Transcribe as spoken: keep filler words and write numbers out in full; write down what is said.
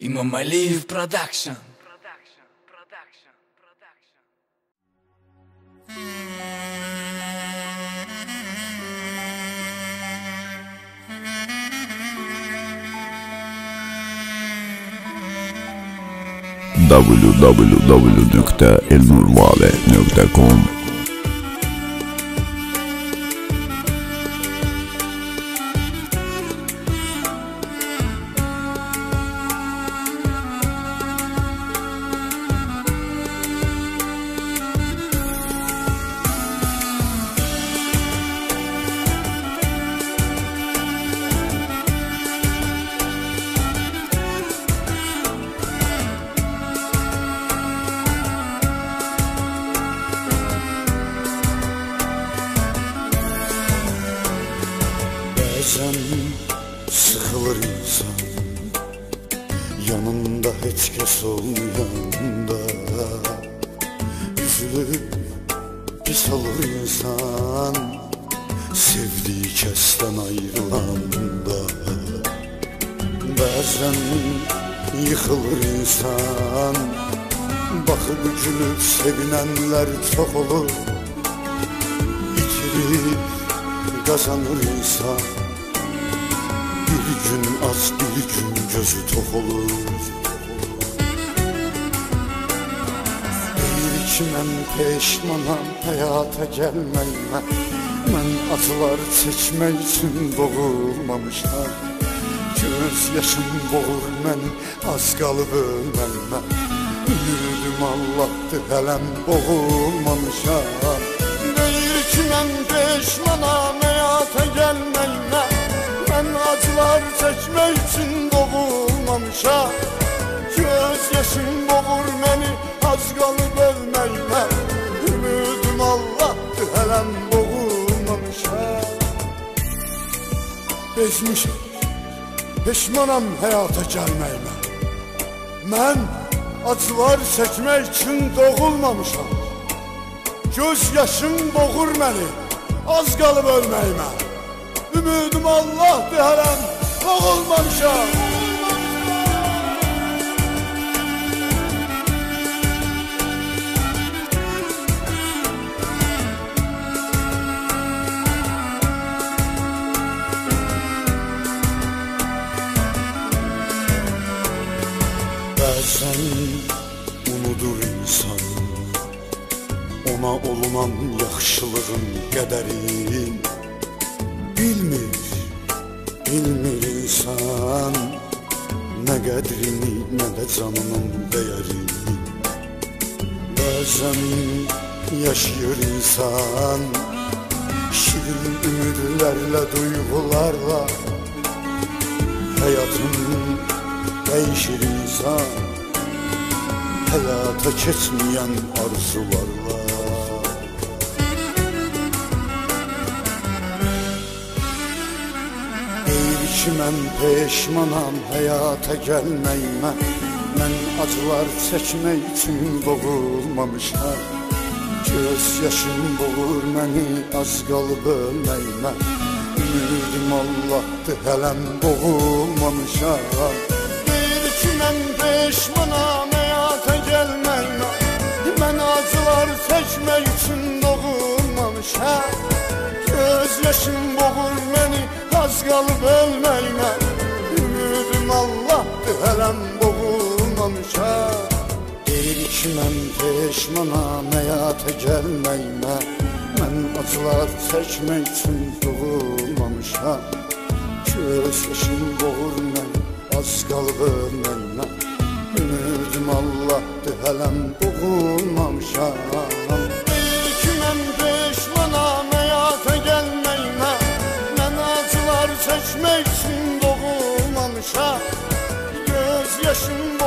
İmam Aliyev Production. w w w nokta elnurvale nokta com Bazen sıkılır insan, yanında hiç kes olmayanda. Üzülüp pis olur insan, sevdiği kesten ayrılanda. Bazen yıkılır insan, bakıp gülüp sevinenler çok olur. İtirip kazanır insan, bir gün aç bir gün gözü tok olur. Deyir ki mən peşmanam həyata gəlməyimə, mən acılar çəkmək üçün doğulmamışam. Göz yaşım boğur məni, az qalıb ölməyimə, ümidim Allah'tır hələm boğulmamışam. Deyir ki mən peşmanam həyata gəlməyimə, mən acılar çəkmək üçün doğulmamışam. Göz yaşım boğur məni, az qalıb ölməyimə, ümidim Allah'tır hələm boğulmamışam. Bezmişəm, peşmanam həyata gəlməyimə, mən acılar çəkmək üçün doğulmamışam. Göz yaşım boğur məni, az qalıb ölməyimə, ümidim Allah'tır hələm boğulmamışam. Bəzən unudur insan, ona olunan yaxşılığın qədərin. Bilmir, bilmir insan, nə qədrini, nə də canının dəyərini. Bəzən yaşayır insan, şirin ümidlərlə, duyğularla. Həyatın dəyişir insan, həyata keçməyən arzularla. Deyir ki mən peşmanam həyata gəlməyimə, mən acılar çəkmək üçün doğulmamışam. Göz yaşım boğur məni, az qalıb ölməyimə, ümidim Allah'tır hələm boğulmamışam. Deyir ki mən peşmanam həyata gəlməyimə, mən acılar çəkmək üçün doğulmamışam. Göz yaşım boğur məni, az qalıb ölməyimə, ümidim Allah'tır hələm boğulmamışam. Deyir ki mən peşmanam həyata gəlməyimə, mən acılar çəkmək üçün doğulmamışam. Göz yaşım boğur məni, az qalıb ölməyimə, ümidim Allah'tır hələm boğulmamışam. Deyir ki mən peşmanam həyata gəlməyimə, mən acılar çəkmək üçün doğulmamışam. Göz yaşım